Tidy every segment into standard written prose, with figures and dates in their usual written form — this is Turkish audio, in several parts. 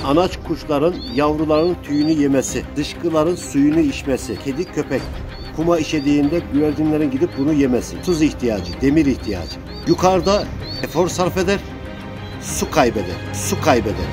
Anaç kuşların yavrularının tüyünü yemesi, dışkıların suyunu içmesi, kedi köpek kuma işediğinde güvercinlerin gidip bunu yemesi, tuz ihtiyacı, demir ihtiyacı. Yukarıda efor sarf eder, su kaybeder, su kaybeder.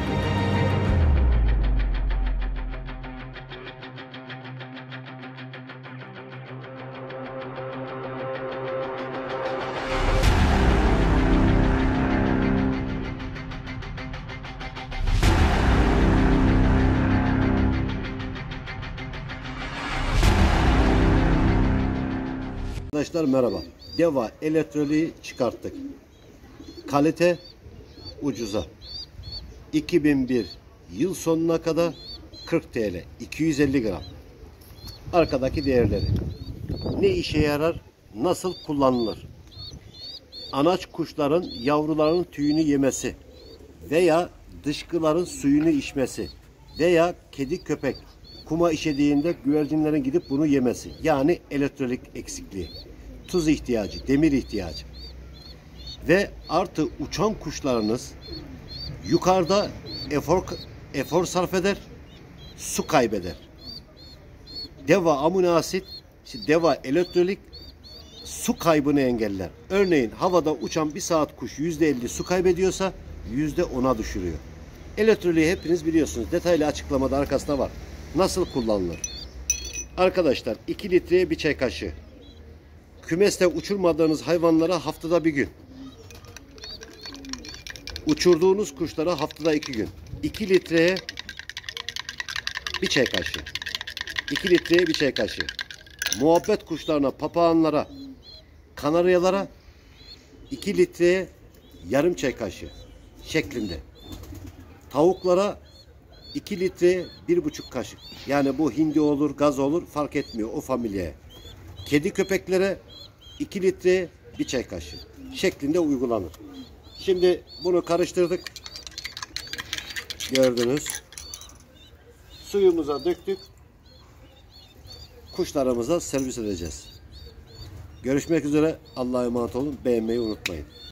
Arkadaşlar merhaba. Deva elektroliği çıkarttık. Kalite ucuza. 2001 yıl sonuna kadar 40 TL, 250 gram. Arkadaki değerleri. Ne işe yarar? Nasıl kullanılır? Anaç kuşların yavrularının tüyünü yemesi veya dışkıların suyunu içmesi veya kedi köpek kuma işediğinde güvercinlerin gidip bunu yemesi. Yani elektrolit eksikliği, tuz ihtiyacı, demir ihtiyacı. Ve artı uçan kuşlarınız yukarıda efor sarf eder, su kaybeder. Deva amino asit, deva elektrolit su kaybını engeller. Örneğin havada uçan bir saat kuş %50 su kaybediyorsa %10'a düşürüyor. Elektroliği hepiniz biliyorsunuz. Detaylı açıklamada arkasında var. Nasıl kullanılır? Arkadaşlar 2 litreye bir çay kaşığı. Kümeste uçurmadığınız hayvanlara haftada bir gün. Uçurduğunuz kuşlara haftada 2 gün. 2 litreye bir çay kaşığı. 2 litreye bir çay kaşığı. Muhabbet kuşlarına, papağanlara, kanaryalara 2 litreye yarım çay kaşığı şeklinde. Tavuklara 2 litre 1,5 kaşık. Yani bu hindi olur, gaz olur fark etmiyor o familyaya. Kedi köpeklere 2 litre bir çay kaşığı şeklinde uygulanır. Şimdi bunu karıştırdık. Gördünüz. Suyumuza döktük. Kuşlarımıza servis edeceğiz. Görüşmek üzere. Allah'a emanet olun. Beğenmeyi unutmayın.